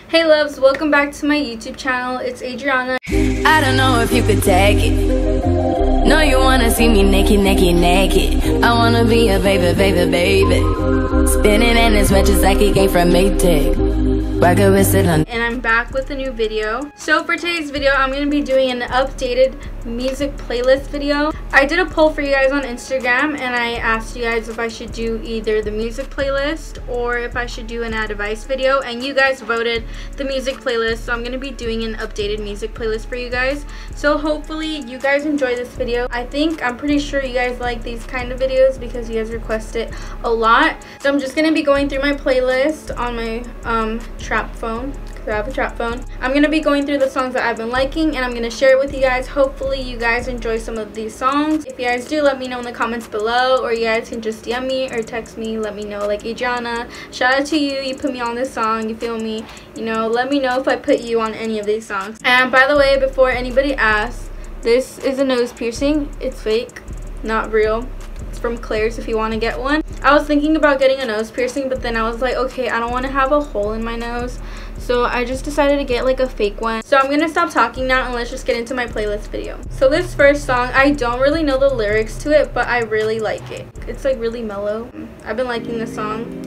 Hey loves, welcome back to my YouTube channel. It's Adriana. I don't know if you could take it. No, you wanna see me naked, naked, naked. I wanna be a baby, baby, baby. Spinning in his just like he came from Maytag. Rocket with it on. And I'm back with a new video. So for today's video, I'm gonna be doing an updated music playlist video. I did a poll for you guys on Instagram and I asked you guys if I should do either the music playlist or if I should do an ad advice video, and you guys voted the music playlist, so I'm gonna be doing an updated music playlist for you guys. So hopefully you guys enjoy this video. I'm pretty sure you guys like these kind of videos because you guys request it a lot. So I'm just gonna be going through my playlist on my trap phone. I have a trap phone. I'm gonna be going through the songs that I've been liking and I'm gonna share it with you guys. Hopefully you guys enjoy some of these songs. If you guys do, let me know in the comments below, or you guys can just DM me or text me, let me know, like, Adriana, shout out to you, you put me on this song, you feel me, you know, let me know if I put you on any of these songs. And by the way, before anybody asks, this is a nose piercing. It's fake, not real. It's from Claire's if you want to get one. I was thinking about getting a nose piercing, but then I was like, okay, I don't want to have a hole in my nose, so I just decided to get like a fake one. So I'm gonna stop talking now and let's just get into my playlist video. So this first song, I don't really know the lyrics to it, but I really like it. It's like really mellow. I've been liking this song.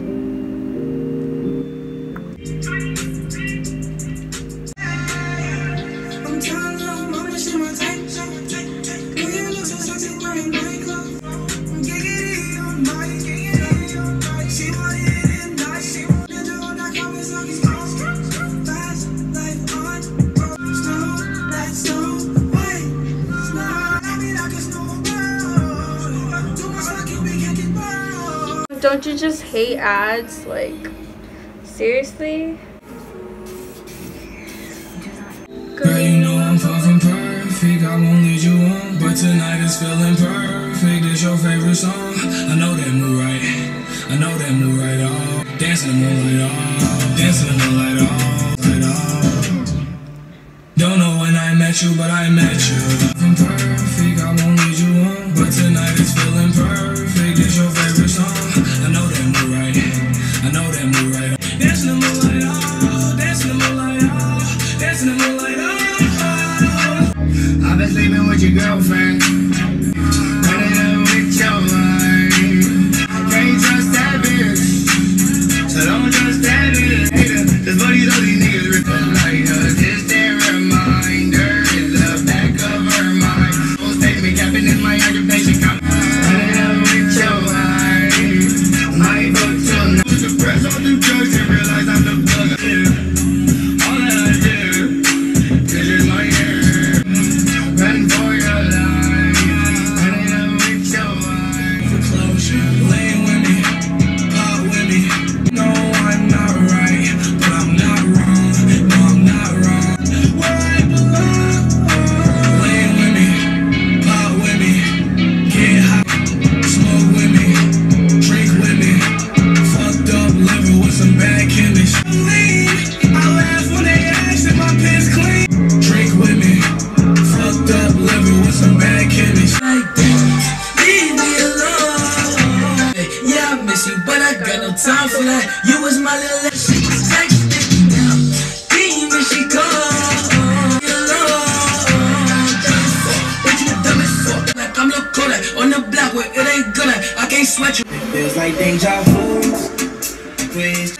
Don't you just hate ads? Like, seriously? Girl, you know I'm far from perfect, I won't lead you on, but tonight is feeling perfect. It's your favorite song. I know that move right, I know that move right off. Dancing the moonlight off, dancing the moonlight off, right off. Don't know when I met you, but I met you. From perfect, I won't lead you on, but tonight is feeling perfect. It's your favorite song. I know that move right, I know that move right. Dancing the moonlight off, dancing the moonlight off, dancing the moonlight off. I've been sleeping with your girlfriend, running up with your wife. Can't trust that bitch, so don't trust that bitch. This buddy told these niggas ripping like a distant reminder in the back of her mind. Don't take me capping in my occupation. Running up with your wife, my book till now. Press on the drugs and realize I'm the plug. All that I do is just my hair. Run for your life, running up with your wife. Foreclosure, laying with me, pop with me. No, I'm not right, but I'm not wrong. No, I'm not wrong. Where I belong. Laying with me, pop with me, get high, smoke with me, drink with me. Fucked up liver with some bad chemistry. I laugh when they ask if my pants clean. Drink with me, fucked up liver with some bad chemistry. Like that, leave me alone. Yeah, I miss you, but I got no time for that. You was my little she was like now. Demon, she gone. What you dumb as fuck? Like I'm look cool on the block where it ain't good. I can't sweat you. It feels like deja vu. Please,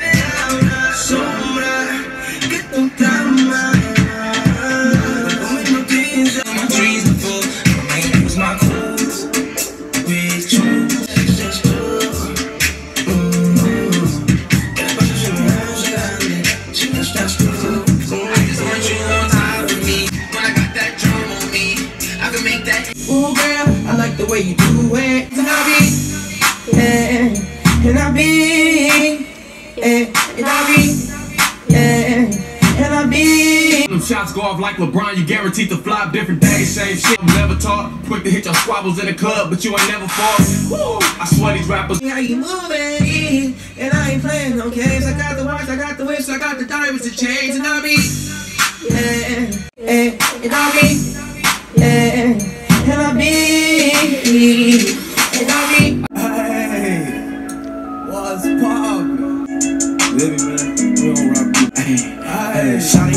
get them down my dreams before. My name was my clothes. With you. Ooh, girl, I like the way you do it. And I be. Them shots go off like LeBron, you guaranteed to flop different days, same shit. I'm never taught, quick to hit your squabbles in the club, but you ain't never fought. Woo, I swear these rappers. How you moving? And I ain't playing no games. I got the watch, I got the whips, I got the diamonds, the chains, and I be. And I be. And I be. Hey, what's poppin'? Baby, man, we don't rock. Hey.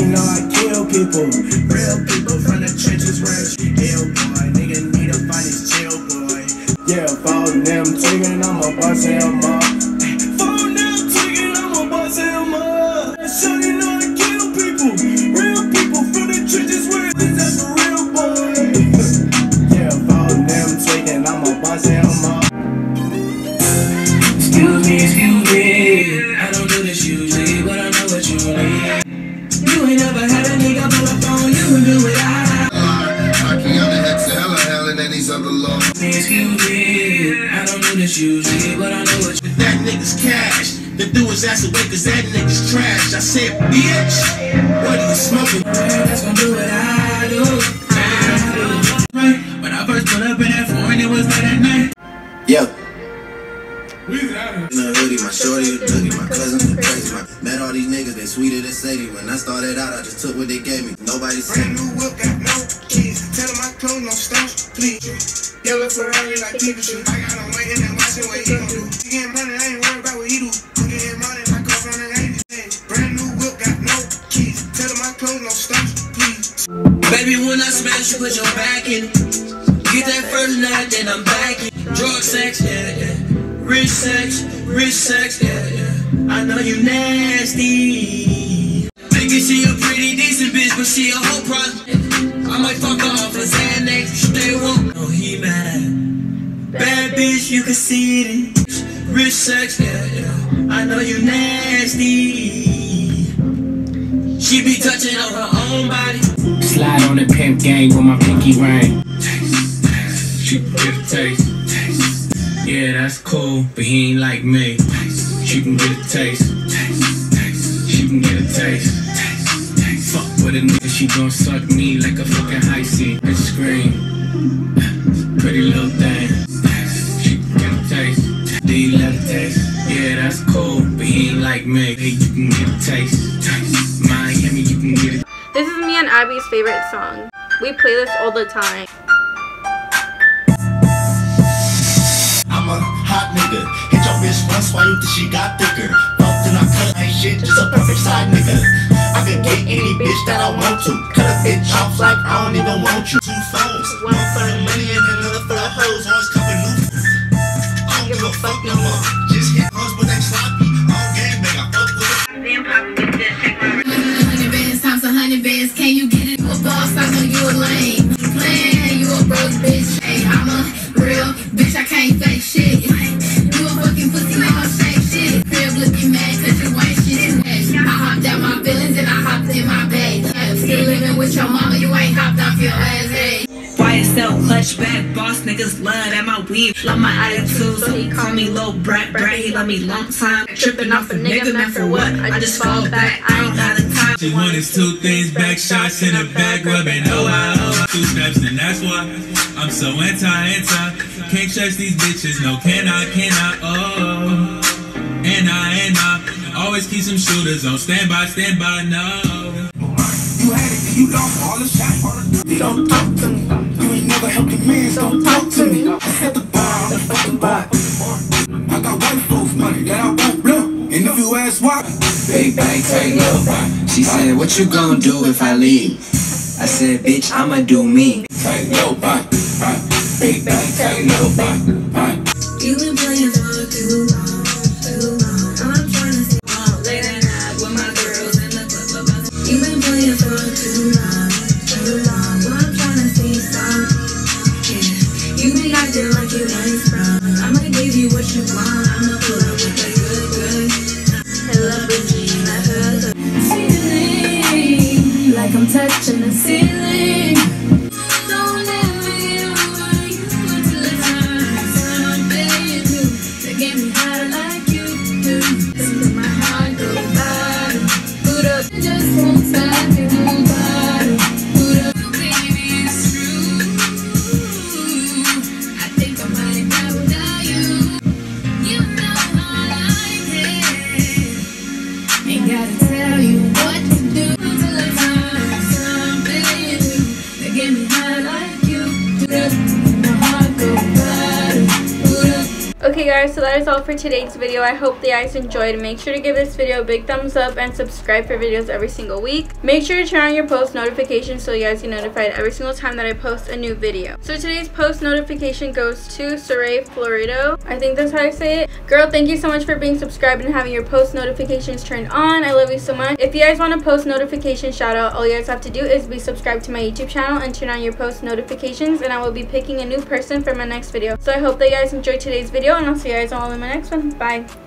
you know I kill people. Real people from the trenches where it's ill, boy. Nigga need to find his chill, boy. Yeah, phone them tweaking, I'ma bust him up. Phone them tweaking, I'ma bust him up. So you know I kill people. Real people from the trenches where it's a real boy. Yeah, phone them tweaking, I'ma bust him up. Excuse me, I don't do this usually, but I know what you need. You ain't never had a nigga pull up on you and do it I can't have the hex to hell and then he's up the law. Excuse me, I don't do this usually, but I know what you need. That nigga's cash, the dude his ass away cause that nigga's trash. I said, bitch, what are you smoking? That's gonna do what I do. Right, when I first put up in that foreign, it was late at night. Yeah. In the hoodie, my shorty, looking, my cousins were crazy. Met all these niggas, they sweeter than Sadie. When I started out, I just took what they gave me. Nobody said new whip, got no keys. Tell them my clothes, no stones, please. Yellow Ferrari like Pikachu. I got him waiting and watching what he gon' do. He getting money, I ain't worried about what he do. I'm getting money like I'm from the 80s. Brand new whip, got no keys. Tell them my clothes, no stones, please. Baby, when I smash you, put your back in it. Get that first night, then I'm back in. Drug sex, yeah. Rich sex, yeah. I know you nasty. Thinking she a pretty decent bitch, but she a whole problem. I might fuck her off for Xanax, stay woke. Oh, he mad. Bad bitch, you can see it. Rich sex, yeah. I know you nasty. She be touching on her own body. Slide on the pimp gang with my pinky ring. She can get a taste. Yeah, that's cool, but he ain't like me. She can get a taste. She can get a taste. Fuck with a nigga, she gon' suck me like a fucking high C. Bitch scream. Pretty little thing. She can get a taste. Do you love a taste? Yeah, that's cool, but he ain't like me. Hey, you can get a taste. Miami, you can get it. This is me and Abby's favorite song. We play this all the time. I'm a hot nigga. Hit your bitch once while you think she got thicker. Fucked and I cut, ain't shit, just a perfect side nigga. I could get any bitch that I want to. Cut a bitch off like I don't even want you. 2 phones, one for the money and another for the hoes. Always coming new. I don't give a fuck no more. Just hit hoes, but they sloppy. All game, bang, I fuck with it. 100 bands times 100 bands, can you get it? You a boss, I know you a lame. You playing, you a broke bitch. Hey, I'm a real bitch, I can't fake shit. You a fucking pussy, I don't shake shit. Crib looking mad cause you ain't shit. I hopped out my feelings and I hopped in my bag. Still living with your mama, you ain't hopped off your ass, hey. YSL, clutch back, boss niggas love at my weave. Love my attitude, so he call me low brat. He love me long time. Tripping off a nigga, man, for what? I just fall back, I ain't got a time. She wanted 2 things, back shots in the back, rubbing oh 2 steps, and that's why I'm so anti. Can't trust these bitches, no cannot, oh. And I always keep some shooters on standby, no. You had it, you lost all the shots. You don't talk to me. You ain't never helped a man, don't talk to me. I set the bar, the fucking bar. I got white folks money that I won't blow. And if you ask why, Big bang, take low. She said, what you gonna do if I leave? I said, bitch, I'ma do me. take low, big bang, take low, You been playing for too long. I'm trying to see all late at night with my girls in the club. You been playing for too long. I'm trying to see some. Yeah, you been acting like you ain't sprung. I'ma give you what you want. I'ma pull up with that good. Hello, Regina, hello. Feeling like I'm touching the ceiling. Don't ever get over you until the time something new that get me high like you do. Till my heart go bottom, boot up, just won't stop me, move bottom, boot up. Baby, it's true. I think I might die without you. You know I like it. Ain't gotta tell you what to do till the time something new that get me high like you do. My heart go bottom, boot up. Okay guys, so that is all for today's video. I hope that you guys enjoyed. Make sure to give this video a big thumbs up and subscribe for videos every single week. Make sure to turn on your post notifications so you guys get notified every single time that I post a new video. So today's post notification goes to Saray Florido. I think that's how I say it. Girl, thank you so much for being subscribed and having your post notifications turned on. I love you so much. If you guys want a post notification shout out, all you guys have to do is be subscribed to my YouTube channel and turn on your post notifications, and I will be picking a new person for my next video. So I hope that you guys enjoyed today's video, and I'll see you guys all in my next one. Bye.